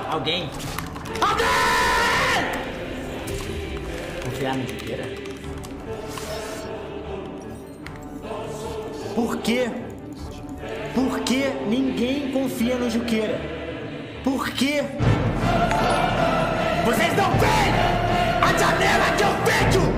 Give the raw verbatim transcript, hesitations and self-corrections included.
Alguém? Alguém! Confiar no Juqueira? Por quê? Por que ninguém confia no Juqueira? Por quê? Vocês não veem a janela que eu vejo!